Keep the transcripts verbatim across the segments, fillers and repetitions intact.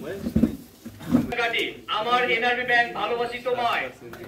আমার NRB bank ভালোবাসি তোমায়।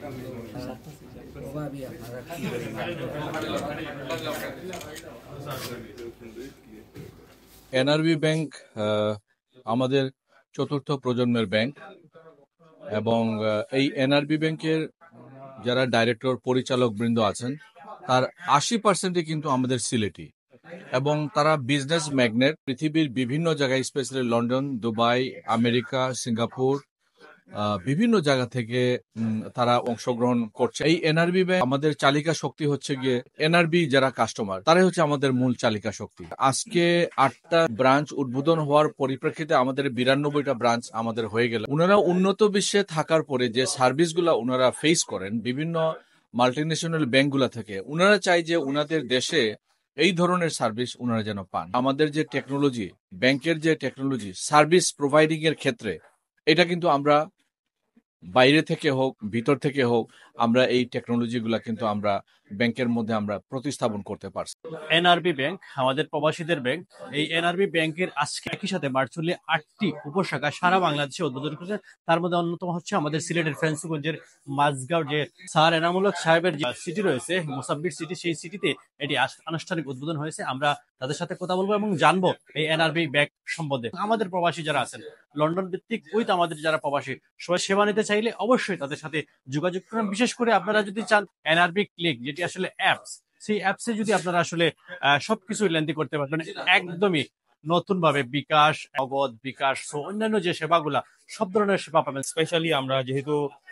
এনআরবি ব্যাংক আমাদের চতুর্থ প্রজন্মের ব্যাংক এবং এই এনআরবি ব্যাংকের যারা ডাইরেক্টর পরিচালক বৃন্দ আছেন তার আশি পার্সেন্টই কিন্তু আমাদের সিলেটি এবং তারা বিজনেস ম্যাগনেট। পৃথিবীর বিভিন্ন জায়গায়, specially London, Dubai, America, Singapore, বিভিন্ন জায়গা থেকে তারা অংশগ্রহণ করছে। এই এনআরবি ব্যাংক আমাদের চালিকা শক্তি হচ্ছে গিয়ে এনআরবি যারা কাস্টমার তারাই হচ্ছে আমাদের মূল চালিকা শক্তি। আজকে আটটা ব্রাঞ্চ উদ্বোধন হওয়ার পরিপ্রেক্ষিতে আমাদের বিরানব্বইটা ব্রাঞ্চ আমাদের হয়ে গেল। ওনারা উন্নত বিশ্বে থাকার পরে যে সার্ভিসগুলো ওনারা ফেস করেন বিভিন্ন মাল্টিন্যাশনাল ব্যাংকগুলা থেকে, ওনারা চাই যে ওনাদের দেশে এই ধরনের সার্ভিস ওনারা যেন পান। আমাদের যে টেকনোলজি, ব্যাংকের যে টেকনোলজি সার্ভিস প্রোভাইডিং এর ক্ষেত্রে, এটা কিন্তু আমরা বাইরে থেকে হোক ভিতর থেকে হোক আমরা এই টেকনোলজিগুলা কিন্তু আমরা ব্যাংকের মধ্যে আমরা প্রতিস্থাপন করতে পারছি। এনআরবি ব্যাংক আমাদের প্রবাসীদের ব্যাংক। এই এনআরবি ব্যাংকের আজকে একই সাথে ভার্চুয়ালি আটটি উপশাখা সারা বাংলাদেশে উদ্বোধন করেছে। তার মধ্যে অন্যতম হচ্ছে আমাদের সিলেটের ফেঞ্চুগঞ্জের মাঝগাঁও যে স্যার এনামুল হক সাহেবের যে সিটি রয়েছে, মুসাব্বির সিটি, সেই সিটিতে এটি আনুষ্ঠানিক উদ্বোধন হয়েছে। আমরা তাদের সাথে কথা বলবো এবং জানবো এই এনআরবি ব্যাংক সম্বন্ধে। আমাদের প্রবাসী যারা আছেন লন্ডন ভিত্তিক উইথ আমাদের যারা প্রবাসী সবাই সেবা নিতে চাইলে অবশ্যই তাদের সাথে যোগাযোগ করুন। বিশেষ করে আপনারা যদি চান এনআরবি ক্লিক, যেটি আসলে অ্যাপস, সেই অ্যাপসে যদি আপনারা আসলে সবকিছু লেনদেন করতে পারবেন একদমই নতুন ভাবে, বিকাশ, নগদ, বিকাশ সহ অন্যান্য যে সেবাগুলা সব ধরনের সেবা পাবেন। স্পেশালি আমরা যেহেতু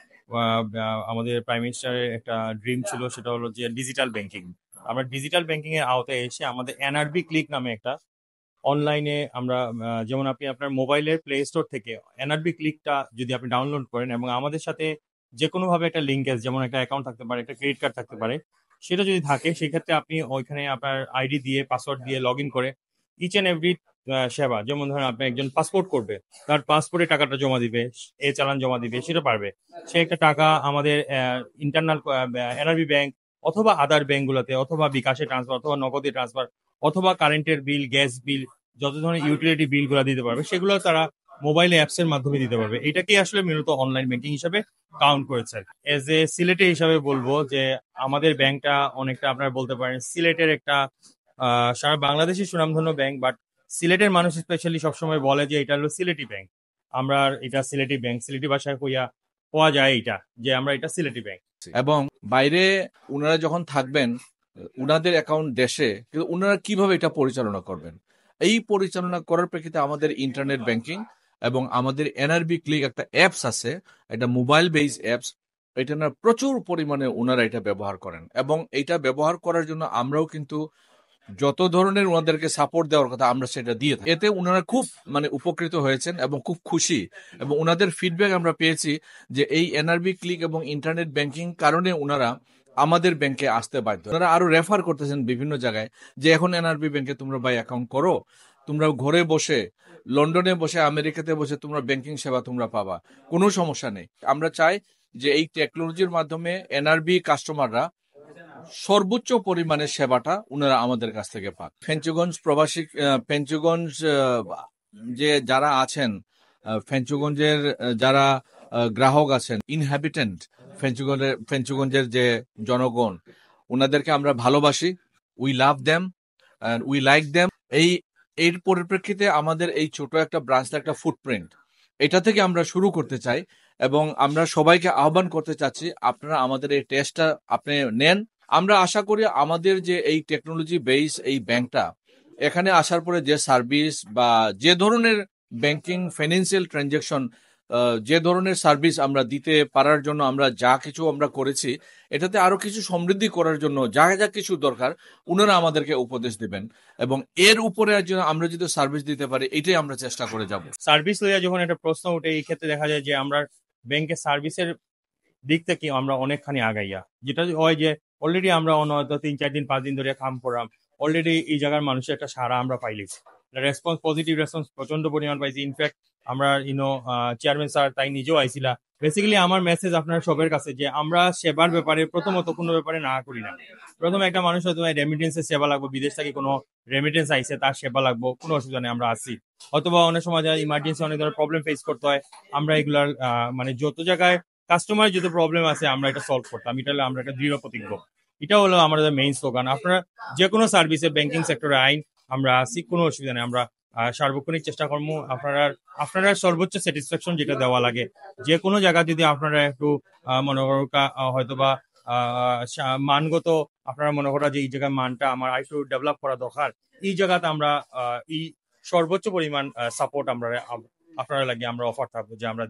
আমাদের প্রাইম মিনিস্টারের একটা ড্রিম ছিল, সেটা হলো যে ডিজিটাল ব্যাংকিং। আমরা ডিজিটাল ব্যাংকিং এর আওতায় এসে আমাদের এনআরবি ক্লিক নামে একটা অনলাইনে আমরা, যেমন আপনি আপনার মোবাইলের প্লে স্টোর থেকে এনআরবি ক্লিকটা যদি আপনি ডাউনলোড করেন এবং আমাদের সাথে যে কোনো ভাবে একটা লিঙ্কেজ, যেমন একটা অ্যাকাউন্ট থাকতে পারে, একটা ক্রেডিট কার্ড থাকতে পারে, সেটা যদি থাকে সেক্ষেত্রে আপনি ওইখানে আপনার আইডি দিয়ে পাসওয়ার্ড দিয়ে লগ ইন করে ইচ অ্যান্ড এভরি সেবা, যেমন ধরেন আপনি একজন পাসপোর্ট করবে, তার পাসপোর্টে টাকাটা জমা দিবে, এ চালান জমা দিবে, সেটা পারবে। সে একটা টাকা আমাদের ইন্টারনাল এনআরবি ব্যাংক অথবা আদার ব্যাংকগুলোতে অথবা বিকাশে ট্রান্সফার অথবা নগদে ট্রান্সফার অথবা কারেন্টের বিল, গ্যাস বিল, যত ধরনের ইউটিলিটি বিল গুলা দিতে পারবে, সেগুলো তারা মোবাইল অ্যাপস এর মাধ্যমে দিতে পারবে। এটাকে আসলে মূলত অনলাইন ব্যাংকিং হিসাবে কাউন্ট করেছে। এজ এ সিলেটে হিসাবে বলবো যে আমাদের ব্যাংকটা অনেকটা আপনারা বলতে পারেন সিলেটের একটা আহ সারা বাংলাদেশের সুনামধন্য ব্যাংক, বাট সিলেটের মানুষ স্পেশালি সবসময় বলে যে এটা হলো সিলেটি ব্যাংক। আমরা এটা সিলেটি ব্যাংক, সিলেটি ভাষায় কইয়া পাওয়া যায় এটা যে আমরা এটা সিলেটি ব্যাংক। এবং বাইরে ওনারা যখন থাকবেন উনাদের অ্যাকাউন্ট দেশে, কিন্তু ওনারা কিভাবে এটা পরিচালনা করবেন, এই পরিচালনা করার প্রেক্ষিতে আমাদের ইন্টারনেট ব্যাংকিং এবং আমাদের এনআরবি ক্লিক একটা অ্যাপস আছে, এটা মোবাইল বেস অ্যাপস, এটা না প্রচুর পরিমাণে ওনারা এটা ব্যবহার করেন এবং এটা ব্যবহার করার জন্য আমরাও কিন্তু যত ধরনের ওনাদেরকে সাপোর্ট দেওয়ার কথা আমরা সেটা দিয়ে থাকি। এতে ওনারা খুব মানে উপকৃত হয়েছেন এবং খুব খুশি, এবং ওনাদের ফিডব্যাক আমরা পেয়েছি যে এই এনআরবি ক্লিক এবং ইন্টারনেট ব্যাংকিং কারণে ওনারা আমাদের ব্যাংকে আসতে বাধ্য। ওনারা আরো রেফার করতেছেন বিভিন্ন জায়গায় যে এখন এনআরবি ব্যাংকে তোমরা ভাই অ্যাকাউন্ট করো, তোমরা ঘরে বসে লন্ডনে বসে আমেরিকাতে বসে তোমরা ব্যাংকিং সেবা তোমরা পাবা, কোনো সমস্যা নেই। আমরা চাই যে এই টেকনোলজির মাধ্যমে এনআরবি কাস্টমাররা সর্বোচ্চ পরিমাণের সেবাটা ওনারা আমাদের কাছ থেকে পাক। ফেঞ্চুগঞ্জ প্রবাসী, ফেঞ্চুগঞ্জ যে যারা আছেন, ফেঞ্চুগঞ্জের যারা গ্রাহক আছেন, ইনহ্যাবিটেন্ট, ফেঞ্চুগঞ্জের ফেঞ্চুগঞ্জের যে জনগণ, ওনাদেরকে আমরা ভালোবাসি, we love them and we like them. এই এর পরিপ্রেক্ষিতে আমাদের এই ছোট একটা ব্রাঞ্চটা একটা ফুটপ্রিন্ট, এটা থেকে আমরা শুরু করতে চাই এবং আমরা সবাইকে আহ্বান করতে চাচ্ছি আপনারা আমাদের এই টেস্টটা আপনি নেন। আমরা আশা করি আমাদের যে এই টেকনোলজি বেস এই ব্যাংকটা এখানে আসার পরে যে সার্ভিস বা যে ধরনের ব্যাংকিং ফাইন্যান্সিয়াল ট্রানজাকশন, যে ধরনের সার্ভিস আমরা দিতে পারার জন্য আমরা যা কিছু আমরা করেছি, এটাতে আরো কিছু সমৃদ্ধি করার জন্য যা যা কিছু দরকার ওনারা আমাদেরকে উপদেশ দিবেন এবং এর উপরে আমরা যদি সার্ভিস দিতে পারি এটাই আমরা চেষ্টা করে যাব। সার্ভিস লইয়া যখন একটা প্রশ্ন উঠে, এই ক্ষেত্রে দেখা যায় যে আমরা ব্যাংকের সার্ভিসের দিক থেকে আমরা অনেকখানি আগাইয়া, যেটা হয় যে অলরেডি আমরা হয়তো তিন চার দিন পাঁচ দিন ধরে কাম করলাম, অলরেডি এই জায়গার মানুষের একটা সারা আমরা পাইলেছি, রেসপন্স, পজিটিভ রেসপন্স প্রচন্ড পরিমাণ পাইছি। ইনফ্যাক্ট আমরা ইউনো চেয়ারম্যান স্যার তাই নিজেও আইছিলা বেসিক্যালি আমার মেসেজ আপনার সবার কাছে যে আমরা সেবার ব্যাপারে প্রথমত কোনো ব্যাপারে না করি না। প্রথমে একটা মানুষ হয়তো রেমিটেন্সের সেবা লাগবে, বিদেশ থেকে কোনো রেমিটেন্স আইছে তার সেবা লাগবো, কোনো অসুবিধা নেই, আমরা আসি। অথবা অনেক সময় ইমার্জেন্সি অনেক ধরনের প্রবলেম ফেস করতে হয়, আমরা এগুলার আহ, মানে যত জায়গায় কাস্টমার যত প্রবলেম আছে আমরা এটা সলভ করতাম, এটা হলো আমরা একটা দৃঢ় প্রতিজ্ঞ। এটা হলো আমাদের মেইন স্লোগান। আপনারা যে কোনো সার্ভিসে ব্যাংকিং সেক্টরে আইন আমরা আসি, কোনো অসুবিধা নেই, আমরা আহ, সার্বক্ষণিক চেষ্টা করবো আপনারা আপনারা সর্বোচ্চ স্যাটিসফ্যাকশন যেটা দেওয়া লাগে। যে কোনো জায়গা যদি আপনারা একটু আহ, মনে করো হয়তো বা আহ, সা- মানগত আপনারা মনে করা যে এই জায়গায় মানটা আমার আরেকটু ডেভেলপ করা দরকার, এই জায়গাতে আমরা আহ, এই সর্বোচ্চ পরিমাণ সাপোর্ট আমরা আপনারা লাগে আমরা অফার থাকবো যে আমরা